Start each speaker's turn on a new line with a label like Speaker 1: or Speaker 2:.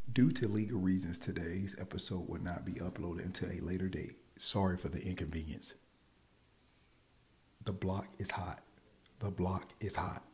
Speaker 1: Due to legal reasons, today's episode will not be uploaded until a later date. Sorry for the inconvenience. The block is hot. The block is hot.